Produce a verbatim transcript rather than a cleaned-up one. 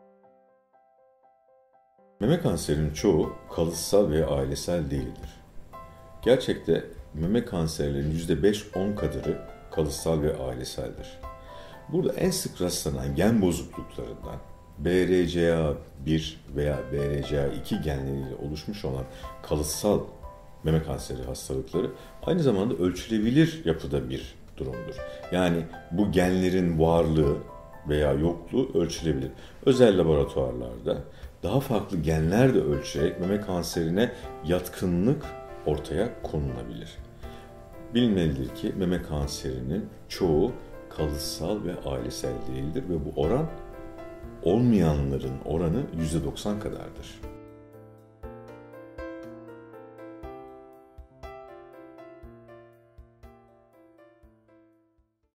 Meme kanserinin çoğu kalıtsal veya ailesel değildir. Gerçekte meme kanserlerinin yüzde beş on kadarı kalıtsal ve aileseldir. Burada en sık rastlanan gen bozukluklarından B R C A bir veya B R C A iki genleriyle oluşmuş olan kalıtsal meme kanseri hastalıkları aynı zamanda ölçülebilir yapıda bir durumdur. Yani bu genlerin varlığı veya yokluğu ölçülebilir. Özel laboratuvarlarda daha farklı genler de ölçerek meme kanserine yatkınlık ortaya konulabilir. Bilinmelidir ki meme kanserinin çoğu kalıtsal ve ailesel değildir ve bu oran olmayanların oranı yüzde doksan kadardır.